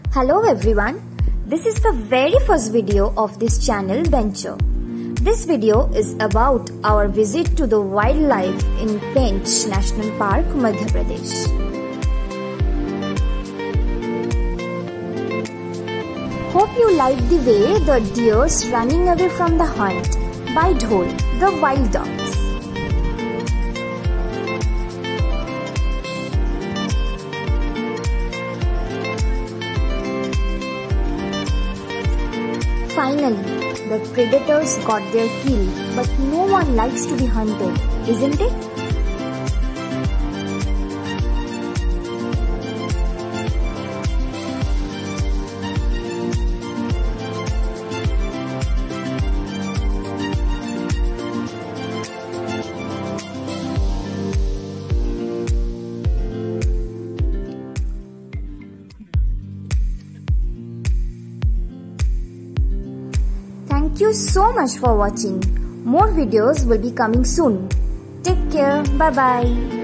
Hello everyone, this is the very first video of this channel Venture. This video is about our visit to the wildlife in Pench National Park, Madhya Pradesh. Hope you like the way the deers running away from the hunt by Dhol, the wild dogs. Finally, the predators got their kill, but no one likes to be hunted, isn't it? Thank you so much for watching. More videos will be coming soon. Take care. Bye bye.